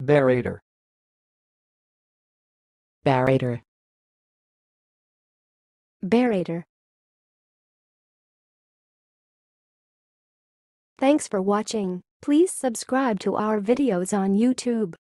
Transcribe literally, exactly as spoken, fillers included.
Barrater. Barrater. Barrater. Thanks for watching. Please subscribe to our videos on YouTube.